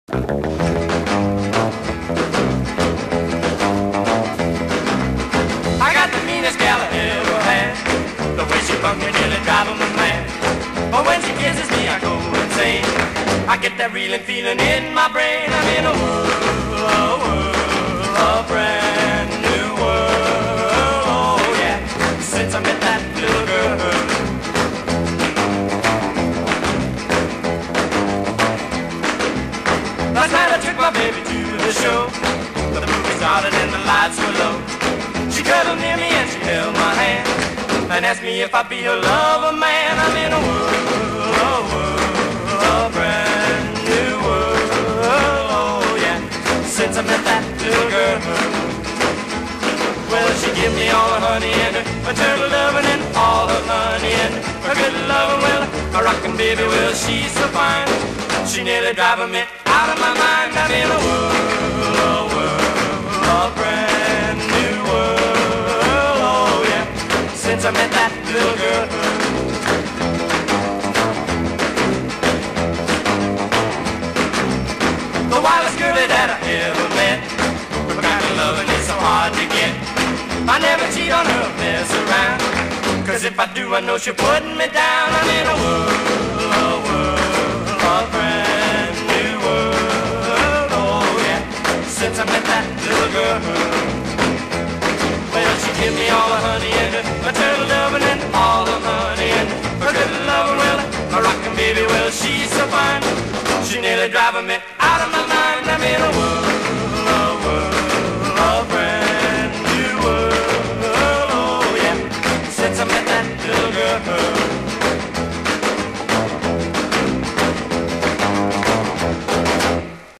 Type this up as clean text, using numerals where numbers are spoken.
I got the meanest gal I ever had. The way she bumped me nearly driving me mad. But when she kisses me, I go insane. I get that reeling feeling in my brain. I'm in a world, a brand new world. Oh yeah, since I met that little girl. Last night I took my baby to the show. The movie started and the lights were low. She cuddled near me and she held my hand and asked me if I'd be her lover man. I'm in a world, a brand new world. Oh yeah, since I met that little girl. Well, she give me all her honey and her turtle loving and all her honey and her good loving. Well, a rockin' baby, well, she's so fine. She nearly driving me out of my mind. I'm in a world, a brand new world. Oh yeah, since I met that little girl. The wildest girlie that I ever met. Her kind of loving is so hard to get. I never cheat on her or mess around, 'cause if I do, I know she'll put me down. I'm in a world, a brand new world. Oh yeah, since I met that little girl. Well, she give me all her honey and her turtle loving and all her honey and her good loving. Well, my rockin' baby, well, she's so fine. She nearly driving me out of my mind. I'm in a world.